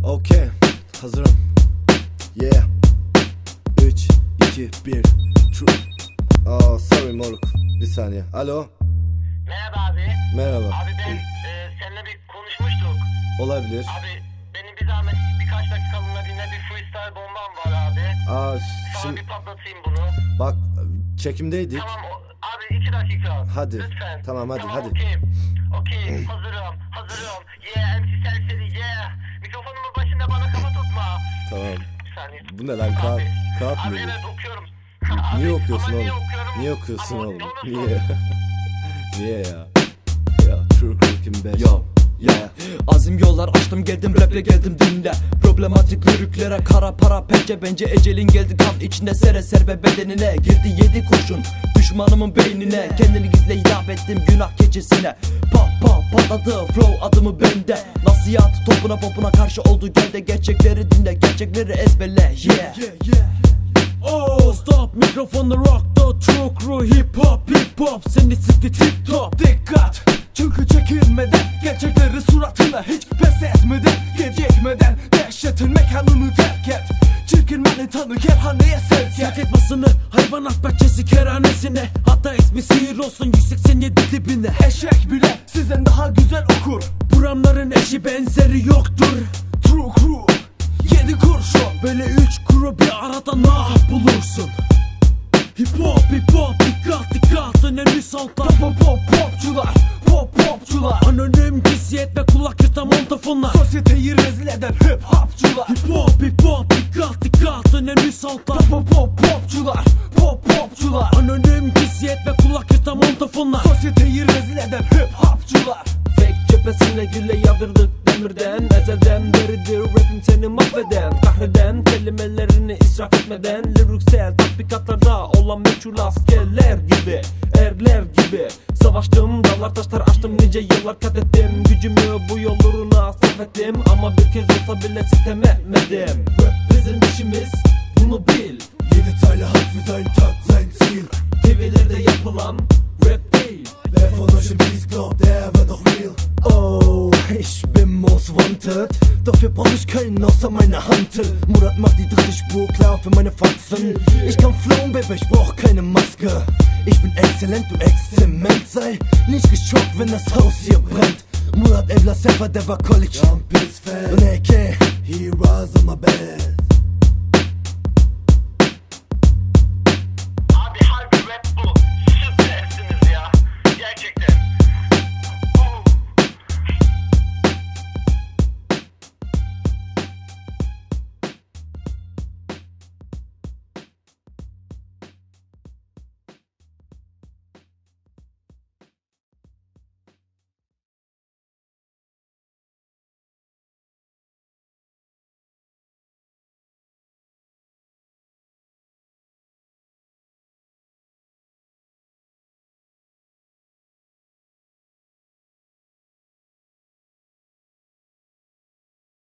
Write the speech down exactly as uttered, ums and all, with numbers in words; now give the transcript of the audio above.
Okay, hazırım. Yeah. üç, iki, bir. True. Aa, sorry moruk. Bir saniye. Alo. Merhaba abi. Merhaba. Abi ben e, seninle bir konuşmuştuk. Olabilir. Abi benim bir zahmet birkaç dakikalığına dinle, bir freestyle bombam var abi. Aa, Sana şimdi bir patlatayım bunu. bak, çekimdeydik. Tamam o, abi iki dakika. Hadi. Lütfen. Tamam, hadi, hadi. Okey. Okey hazırım hazırım. Yeah M C Serseri yeah. Mikrofonumun başında bana kafa tutma. Tamam. Bir saniye. Bu ne lan, kağıt, Abi, kağıt Abi mı? evet okuyorum. Niye Abi, okuyorsun ama oğlum? Niye okuyorum? Niye okuyorsun Ama oğlum? onu sor. Niye? Niye ya? Ya True Cooking beş. Yo, yeah. Azim yollar açtım geldim raple geldim dinle. Problematik liriklere kara para pençe bence ecelin geldi kan içinde sere serbe bedenine. Girdi yedi kurşun düşmanımın beynine. Kendini gizle hitap ettim günah keçesine. Pa pa patladı flow adımı bende. Nasihat topuna popuna karşı oldu gel de gerçekleri dinle. Gerçekleri ezberle yeah. Oh stop mikrofonu rock the true crew hip hop hip hop seni sikti tip top. Dikkat çünkü çekinmeden gerçekleri suratına hiç pes etmeden gecikmeden dehşetin mekanını terk et. Çirkin manitanı kerhaneye sevk et. Sak etmasını hayvanat bahçesi kerhanesine. Hatta ismi sihir olsun yüz seksen yedi dibine. Eşek bile sizden daha güzel okur. Buramların eşi benzeri yoktur. True crew yedi kurşun. Böyle üç kuru bir arada nah bulursun. Hip hop hip hop dikkat dikkat önemli saltlar. Pop pop popçular pop popçular. Anonim cinsiyet ve kulak yırtan montafonlar. Sosyeteyi rezil eden hip hopçular. Hip hop hip hop dikkat dikkat önemli saltlar. Pop pop popçular pop popçular. Anonim cinsiyet ve kulak yırtan montafonlar. Sosyeteyi rezil eden hip hopçular. Fake cephesine gülle yağdırdık demirden. Ezelden beridir rapim seni mahveden. Kahreden kelimelerini israf etmeden. Lyriksel tatbikatlarda olan meçhul askerler gibi, erler gibi. Savaştım dağlar taşlar aştım nice yıllar kat ettim. Gücümü bu yol uğruna sarf ettim. Ama bir kez olsa bile sitem etmedim. Rap bizim işimiz bunu bil. Jede Zeile hat für seinen Takt sein Ziel. T V'lerde yapılan rap değil. Wer von euch im Peace glaubt, der wird doch real. Oh, ich bin most wanted. Dafür brauch ich keinen außer meine Hantel. Murat macht die dritte Spur klar für meine Faxen. Ich kann flown, Baby, ich brauch keine Maske. Ich bin exzellent, du Exzement. Sei nicht geschockt, wenn das Haus hier brennt. Murat Evla Sefer, der war College. Und A K, he was on my bed.